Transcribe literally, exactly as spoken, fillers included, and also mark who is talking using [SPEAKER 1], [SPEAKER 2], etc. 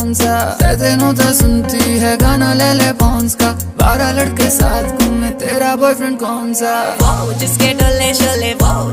[SPEAKER 1] कौन सा, तेनों तो सुनती है गाना ले ले पॉन्स का, बारह लड़के साथ घूमे तेरा बॉयफ्रेंड कौन सा,
[SPEAKER 2] वो जिसके डोले शोले वो